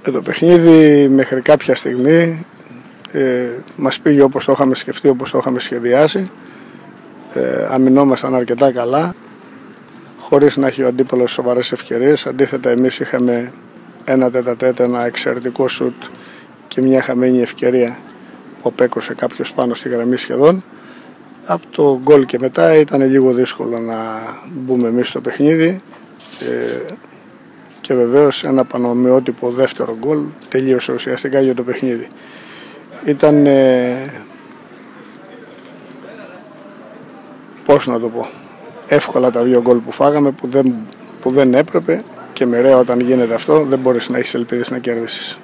Το παιχνίδι μέχρι κάποια στιγμή μας πήγε όπως το είχαμε σκεφτεί, όπως το είχαμε σχεδιάσει. Αμυνόμασταν αρκετά καλά, χωρίς να έχει ο αντίπαλος σοβαρές ευκαιρίες. Αντίθετα, εμείς είχαμε ένα τέτα-τέτα, ένα εξαιρετικό σουτ και μια χαμένη ευκαιρία που απέκρουσε κάποιος πάνω στη γραμμή σχεδόν. Από το γκολ και μετά ήταν λίγο δύσκολο να μπούμε εμείς στο παιχνίδι και βεβαίως ένα πανομοιότυπο δεύτερο γκολ τελείωσε ουσιαστικά για το παιχνίδι. Ήταν, πώς να το πω, εύκολα τα δύο γκολ που φάγαμε που δεν έπρεπε, και μοιραία όταν γίνεται αυτό δεν μπορείς να έχεις ελπίδες να κερδίσεις.